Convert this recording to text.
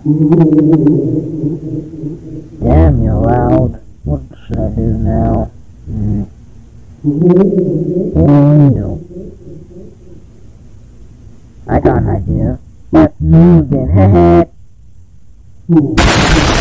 Damn, you're loud. What should I do now? No. I got an idea. Let's move then.